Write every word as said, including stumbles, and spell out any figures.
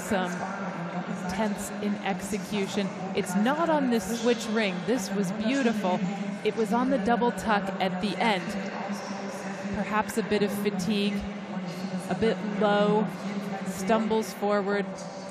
some tense in execution. It's not on this switch ring. This was beautiful. It was on the double tuck at the end. Perhaps a bit of fatigue, a bit low, stumbles forward,